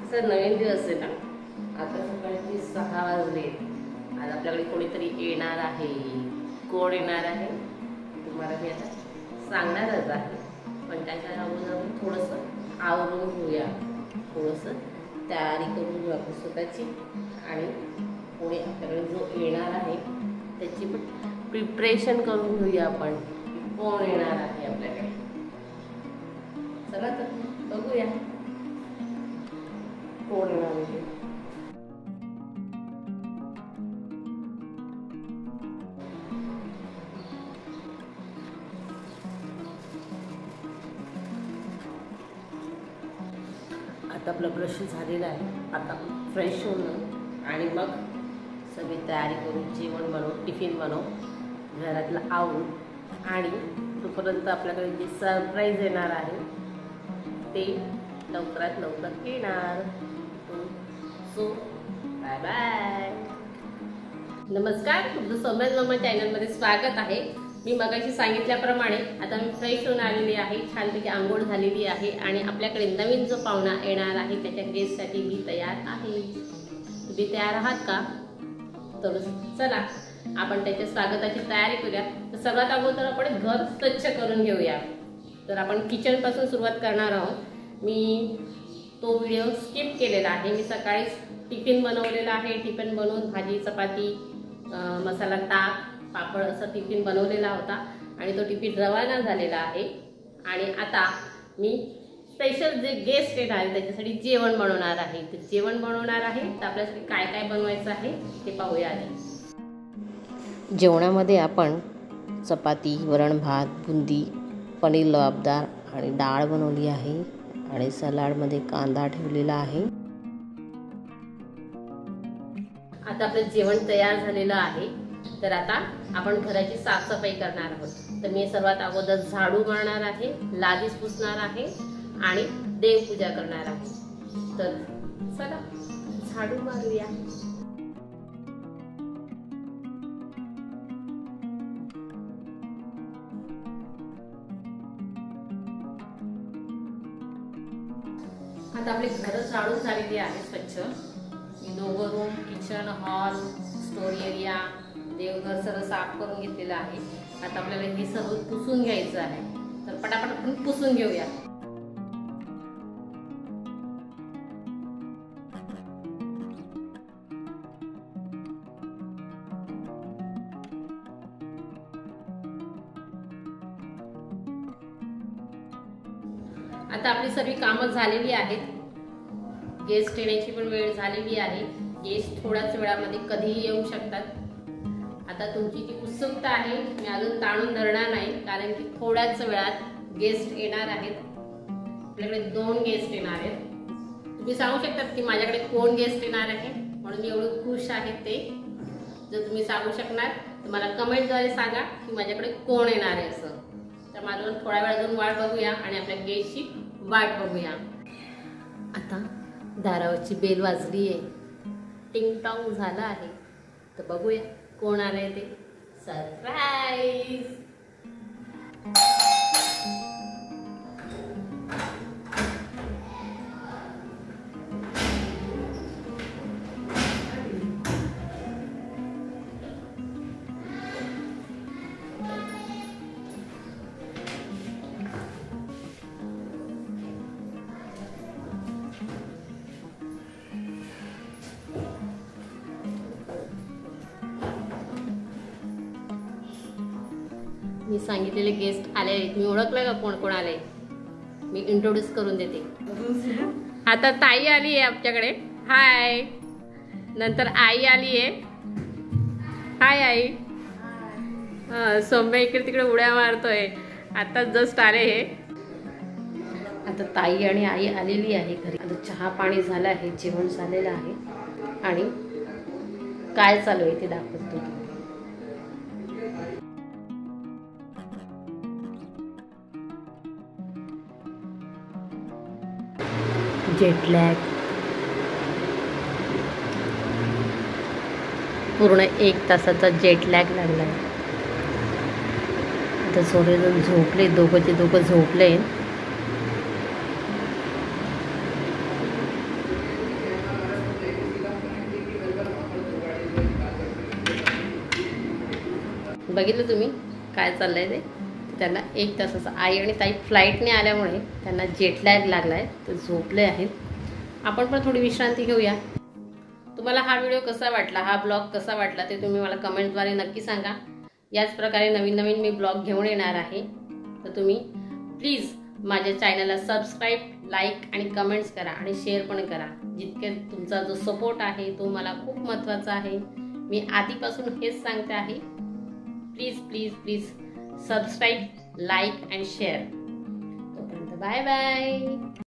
Sir नवीन दिवस आहे ना, आता सकाळी 6 वाजले. आज आपल्याकडे कोणीतरी येणार आहे. कोण येणार आहे तुम्हाला मी आता सांगणारच आहे. पण त्याच्या अगोदर थोडंसं आवरून घेऊया, थोडंसं तयारी करून घेऊ आपण स्वतःची. आणि पुढे आपल्याकडे जो येणार आहे त्याची पण प्रिपरेशन करून घेऊया आपण. कोण येणार आहे आपल्याकडे, चला तर बघूया कोण येणार आहे. आता आपलं ब्रश झालेलं आहे. आता फ्रेश होऊन आणि मग सगळी तयारी करून जेवण बनवू, टिफिन बनवू, घरातलं आवरू. आणि तोपर्यंत आपल्याकडे जे सरप्राईज येणार आहे ते लवकरात लवकर येणार. So bye bye. नमस्कार, तुमचं सोम्यासमम्मा चॅनलमध्ये स्वागत आहे. मी मगाशी सांगितल्याप्रमाणे आता मी फ्रेश होऊन आलेली आहे, छानपैकी आंघोळ झालेली आहे. आणि आपल्याकडे नवीन जो पाहुणा येणार आहे त्याच्या गेस्टसाठी मी तयार आहे. तुम्ही तयार आहात का? तर चला आपण त्याच्या स्वागताची तयारी करूया. तर सर्वात अगोदर आपण घर स्वच्छ करून घेऊया. तर आपण किचनपासून सुरुवात करणार आहोत. मी तो व्हिडिओ स्किप केलेला आहे. मी सकाळीच टिफिन बनवलेला आहे. टिफिन बनवून भाजी चपाती मसाला ताक पापड असं टिफिन बनवलेला होता आणि तो टिफिन रवाना झालेला आहे. आणि आता मी स्पेशल जे गेस्ट येणार आहे त्याच्यासाठी जेवण बनवणार आहे. तर जेवण बनवणार आहे तर आपल्यासाठी काय काय बनवायचं आहे ते पाहूया आधी. जेवणामध्ये आपण चपाती, वरण भात, बुंदी, पनीर लबाबदार आणि डाळ बनवली आहे. आणि सलाडमध्ये कांदा ठेवलेला आहे. आता आपलं जेवण तयार झालेलं आहे. तर आता आपण घराची साफसफाई करणार आहोत. तर मी सर्वात अगोदर झाडू मारणार आहे, लादीच पुसणार आहे आणि देवपूजा करणार आहे. तर चला झाडू मारूया. आता आपले घर झाडून झालेली आहे स्वच्छ. मी दोघं room, kitchen, hall, store area, देवघर सर्व साफ करून घेतलेलं आहे. आता आपल्याला हे सर्व पुसून घ्यायचं आहे. तर पटापट आपण पुसून घेऊया. आता आपली सर्व कामं झालेली आहेत. गेस्ट येण्याची पण वेळ झालेली आहे. गेस्ट थोड्याच वेळामध्ये कधीही येऊ शकतात. आता तुमची जी उत्सुकता आहे मी अजून ताणून धरणार नाही, कारण की थोड्याच वेळात गेस्ट येणार आहेत. आपल्याकडे 2 गेस्ट येणार आहेत. तुम्ही सांगू शकतात की माझ्याकडे कोण गेस्ट येणार आहे, म्हणून मी एवढं खुश आहे. ते जर तुम्ही सांगू शकणार तर मला कमेंटद्वारे सांगा की माझ्याकडे कोण येणार आहे असं. तर माझं थोड्या वेळ अजून वाट बघूया आणि आपल्या गेस्टची वाट बघूया. आता दारावरची बेल वाजली आहे, टिंग टॉंग झाला आहे. तर बघूया कोण आलंय ते. सरप्राईज. मी सांगितलेले गेस्ट आले. तुम्ही ओळखलं का कोण कोण आले? मी इंट्रोड्यूस करून देते. आता ताई आली आहे आमच्याकडे. हाय. नंतर आई आली आहे. हाय आई. सौम्या इकडे तिकडे उड्या मारतोय. आता जस्ट आले हे. आता ताई आणि आई आलेली आहे घरी. आता चहा पाणी झालं आहे, जेवण झालेलं आहे. आणि काय चालू आहे ते दाखवतो. जेटलॅग पूर्ण 1 तासाचा जेटलॅग लागला आहे. आता सगळेजण झोपले, दोघंचे दोघं झोपले. बघितलं तुम्ही काय चाललंय ते. त्यांना 1 तासाचा आई आणि ताई फ्लाईटने आल्यामुळे त्यांना जेट लॅग लागला आहे, तर झोपले आहेत. आपण पण थोडी विश्रांती घेऊया. तुम्हाला हा व्हिडिओ कसा वाटला, हा ब्लॉग कसा वाटला ते तुम्ही मला कमेंटद्वारे नक्की सांगा. याच प्रकारे नवीन नवीन मी ब्लॉग घेऊन येणार आहे. तर तुम्ही प्लीज माझ्या चॅनलला सबस्क्राईब, लाईक आणि कमेंट्स करा आणि शेअर पण करा. जितके तुमचा जो सपोर्ट आहे तो मला खूप महत्त्वाचा आहे. मी आधीपासून हेच सांगते आहे. Please please please subscribe, like and share. तोपर्यंत बाय बाय.